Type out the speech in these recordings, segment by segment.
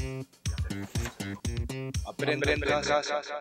Aprende en casa.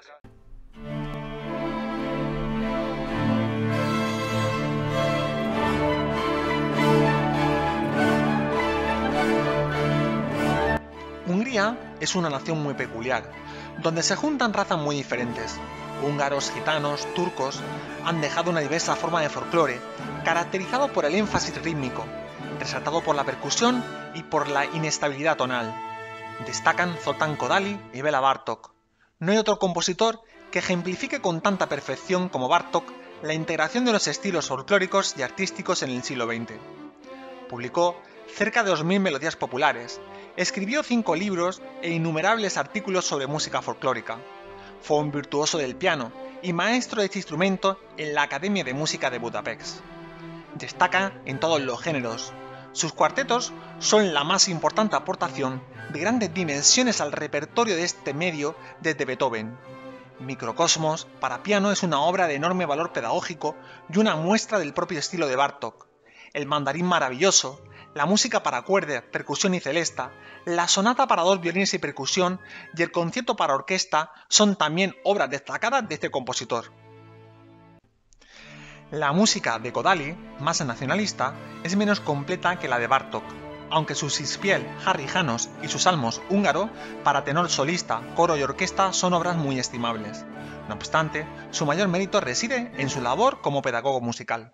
Hungría es una nación muy peculiar, donde se juntan razas muy diferentes. Húngaros, gitanos, turcos han dejado una diversa forma de folclore, caracterizado por el énfasis rítmico, resaltado por la percusión y por la inestabilidad tonal. Destacan Zoltán Kodály y Béla Bartók. No hay otro compositor que ejemplifique con tanta perfección como Bartók la integración de los estilos folclóricos y artísticos en el siglo XX. Publicó cerca de 2000 melodías populares, escribió 5 libros e innumerables artículos sobre música folclórica. Fue un virtuoso del piano y maestro de este instrumento en la Academia de Música de Budapest. Destaca en todos los géneros. Sus cuartetos son la más importante aportación de grandes dimensiones al repertorio de este medio desde Beethoven. Microcosmos para piano es una obra de enorme valor pedagógico y una muestra del propio estilo de Bartók. El mandarín maravilloso, la música para cuerdas, percusión y celesta, la sonata para 2 violines y percusión y el concierto para orquesta son también obras destacadas de este compositor. La música de Kodály, más nacionalista, es menos completa que la de Bartók, aunque su Szipiel, Harry János y sus salmos húngaro para tenor solista, coro y orquesta son obras muy estimables. No obstante, su mayor mérito reside en su labor como pedagogo musical.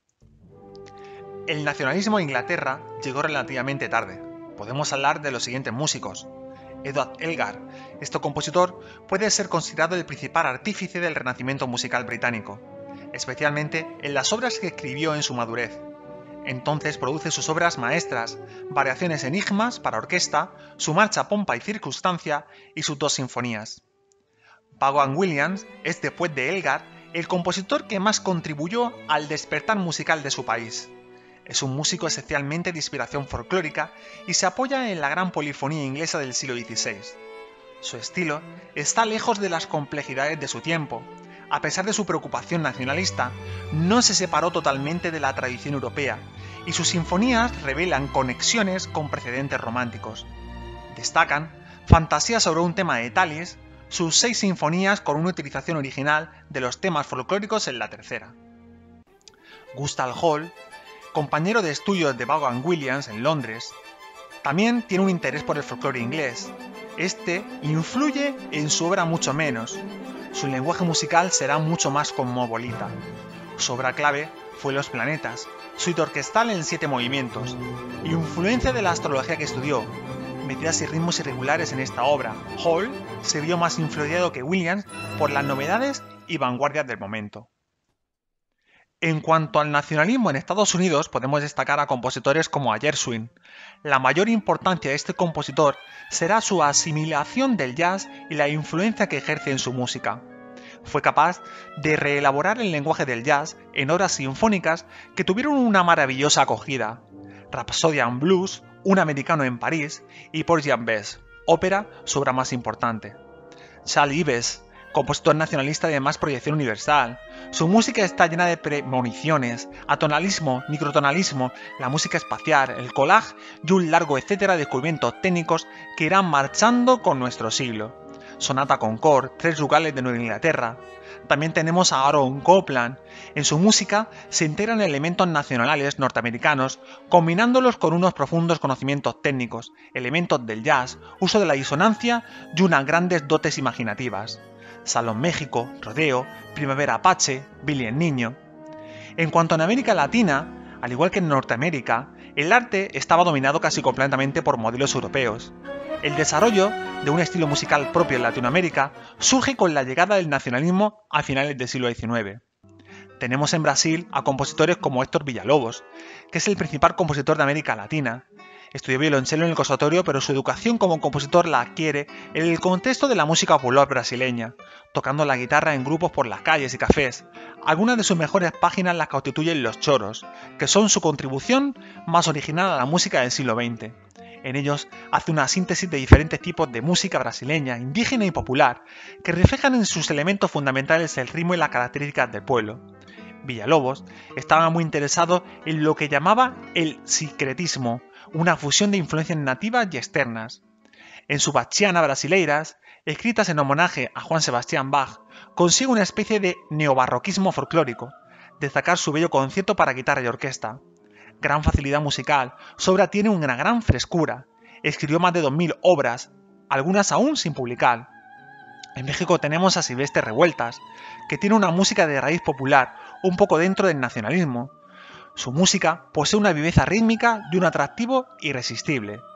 El nacionalismo a Inglaterra llegó relativamente tarde. Podemos hablar de los siguientes músicos. Edward Elgar, este compositor puede ser considerado el principal artífice del renacimiento musical británico, especialmente en las obras que escribió en su madurez. Entonces produce sus obras maestras, variaciones enigmas para orquesta, su marcha Pompa y Circunstancia y sus 2 sinfonías. Vaughan Williams es, después de Elgar, el compositor que más contribuyó al despertar musical de su país. Es un músico esencialmente de inspiración folclórica y se apoya en la gran polifonía inglesa del siglo XVI. Su estilo está lejos de las complejidades de su tiempo. A pesar de su preocupación nacionalista, no se separó totalmente de la tradición europea, y sus sinfonías revelan conexiones con precedentes románticos. Destacan Fantasía sobre un tema de Thalys, sus 6 sinfonías con una utilización original de los temas folclóricos en la tercera. Gustav Holst, compañero de estudios de Vaughan Williams en Londres, también tiene un interés por el folclore inglés. Este influye en su obra mucho menos. Su lenguaje musical será mucho más cosmopolita. Su obra clave fue Los planetas, suite orquestal en 7 movimientos. Influencia de la astrología que estudió, medidas y ritmos irregulares en esta obra. Holst se vio más influenciado que Williams por las novedades y vanguardias del momento. En cuanto al nacionalismo en Estados Unidos, podemos destacar a compositores como a Gershwin. La mayor importancia de este compositor será su asimilación del jazz y la influencia que ejerce en su música. Fue capaz de reelaborar el lenguaje del jazz en obras sinfónicas que tuvieron una maravillosa acogida. Rhapsody in Blues, Un americano en París y Porgy and Bess, ópera su obra más importante. Charles Ives, compositor nacionalista de más proyección universal. Su música está llena de premoniciones, atonalismo, microtonalismo, la música espacial, el collage y un largo etcétera de descubrimientos técnicos que irán marchando con nuestro siglo. Sonata Concord, 3 rugales de Nueva Inglaterra. También tenemos a Aaron Copland. En su música se integran elementos nacionales norteamericanos, combinándolos con unos profundos conocimientos técnicos, elementos del jazz, uso de la disonancia y unas grandes dotes imaginativas. Salón México, Rodeo, Primavera Apache, Billy el Niño. En cuanto a América Latina, al igual que en Norteamérica, el arte estaba dominado casi completamente por modelos europeos. El desarrollo de un estilo musical propio en Latinoamérica surge con la llegada del nacionalismo a finales del siglo XIX. Tenemos en Brasil a compositores como Héctor Villa-Lobos, que es el principal compositor de América Latina. Estudió violonchelo en el conservatorio, pero su educación como compositor la adquiere en el contexto de la música popular brasileña, tocando la guitarra en grupos por las calles y cafés. Algunas de sus mejores páginas las constituyen los choros, que son su contribución más original a la música del siglo XX. En ellos hace una síntesis de diferentes tipos de música brasileña, indígena y popular, que reflejan en sus elementos fundamentales el ritmo y las características del pueblo. Villa-Lobos estaba muy interesado en lo que llamaba el sincretismo, una fusión de influencias nativas y externas. En su Bachiana Brasileiras, escritas en homenaje a Juan Sebastián Bach, consigue una especie de neobarroquismo folclórico, destacar su bello concierto para guitarra y orquesta. Gran facilidad musical, su obra tiene una gran frescura. Escribió más de 2000 obras, algunas aún sin publicar. En México tenemos a Silvestre Revueltas, que tiene una música de raíz popular, un poco dentro del nacionalismo. Su música posee una viveza rítmica y un atractivo irresistible.